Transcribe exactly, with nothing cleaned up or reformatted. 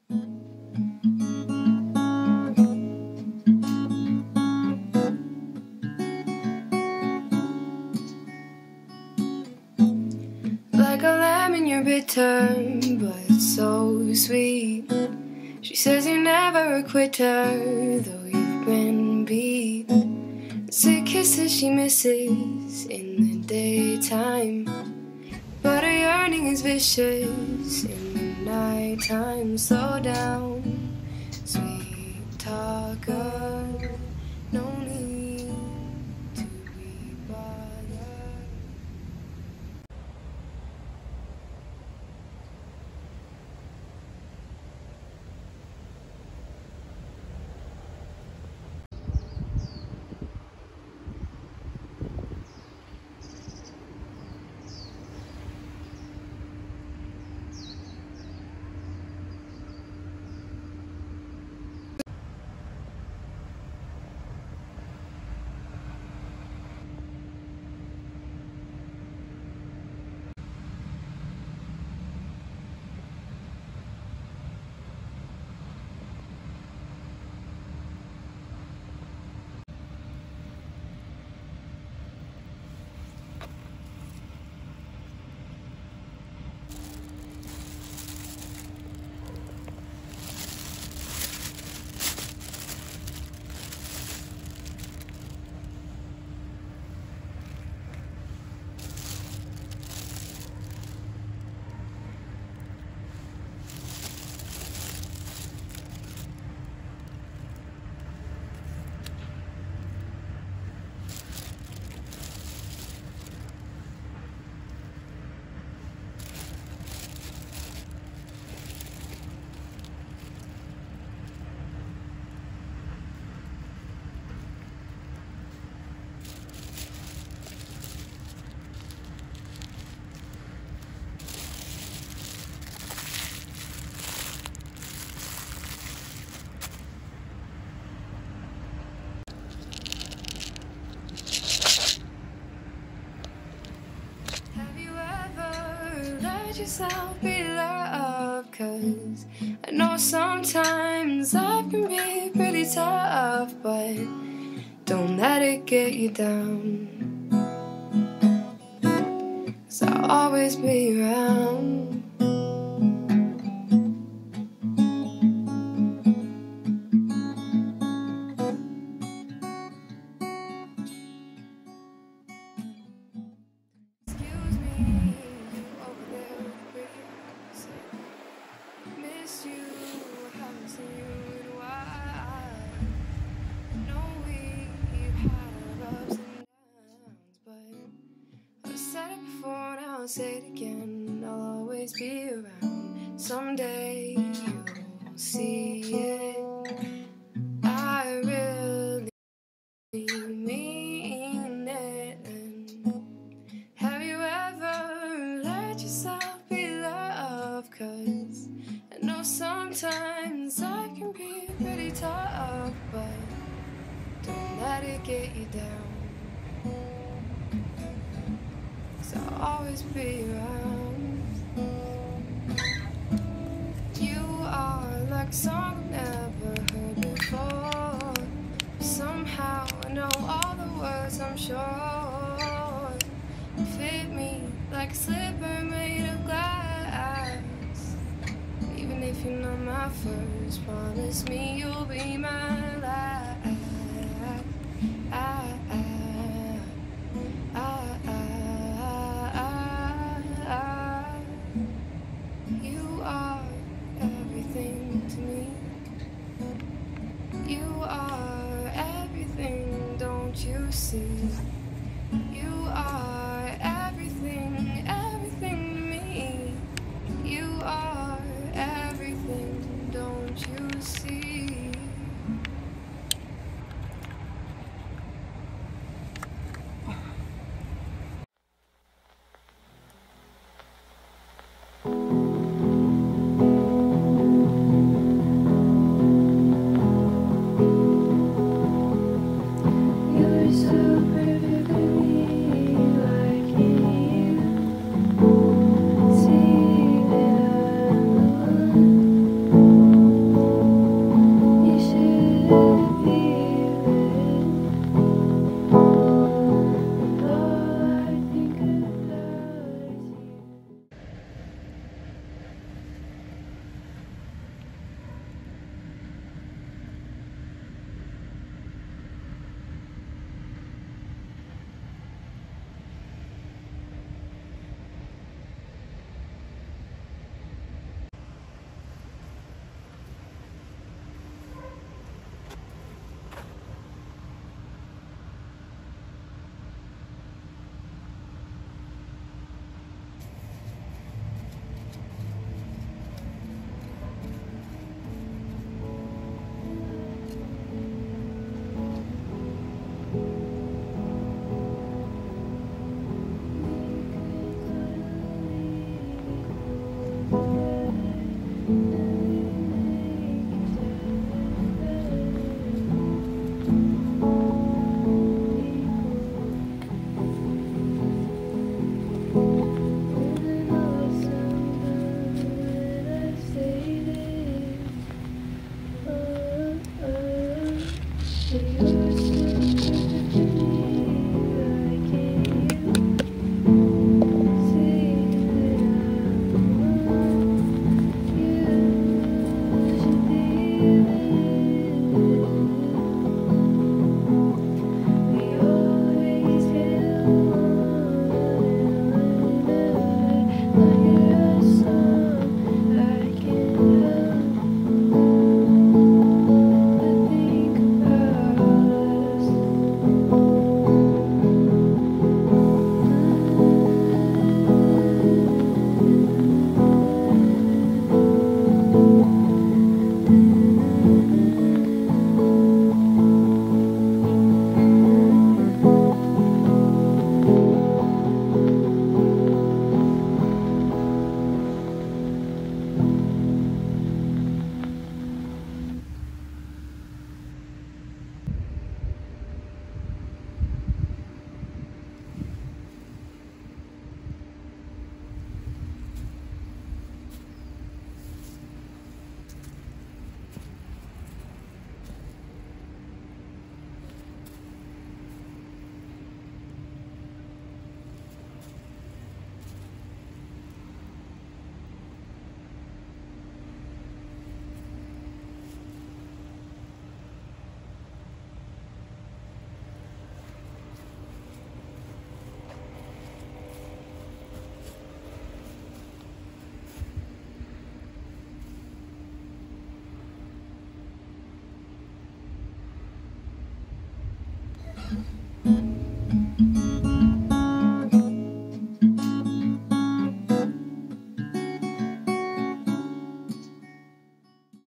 Like a lemon, you're bitter, but so sweet. She says you're never a quitter, though you've been beat. Sweet kisses she misses in the daytime, but her yearning is vicious in the nighttime. Slow down, sweet talker, no need to be bothered. Yourself be loved, 'cause I know sometimes life can be pretty tough, but don't let it get you down, 'cause I'll always be around. I'll say it again, I'll always be around. Someday you'll see it. I really mean it. And have you ever let yourself be loved? 'Cause I know sometimes life can be pretty tough, but don't let it get you down. I'll always be around. You are like a song I've never heard before. Somehow I know all the words, I'm sure. You fit me like a slipper made of glass. Even if you're not my first, promise me you'll be my last.